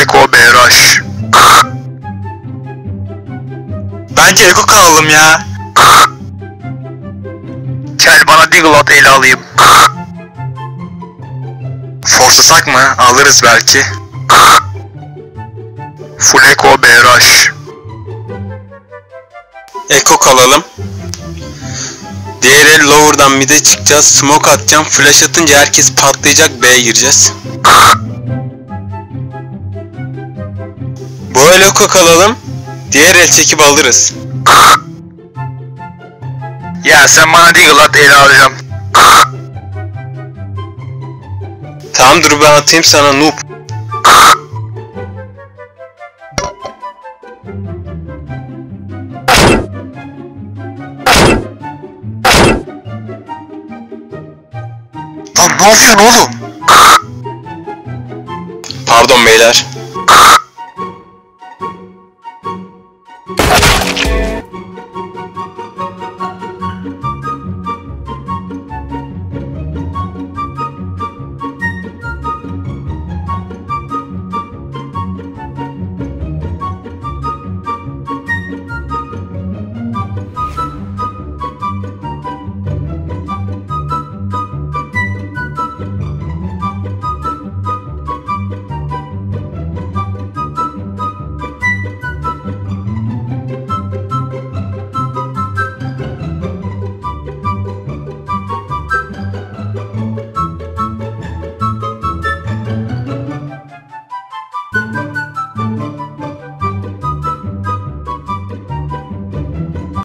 Eko Beyraş. Bence Eko kalalım ya. Gel bana Deagle at ele alayım. Forslasak mı? Alırız belki. Full Eko Beyraş. Eko kalalım. Diğer el lower'dan mid'e çıkacağız. Smoke atacağım. Flash atınca herkes patlayacak. B'ye gireceğiz. Bu el Eko kalalım. Diğer el çekip alırız. Ya sen bana Deagle at ele alacağım. Tamam dur ben atayım sana noob. Lan ne yapıyorsun oğlum? Pardon beyler.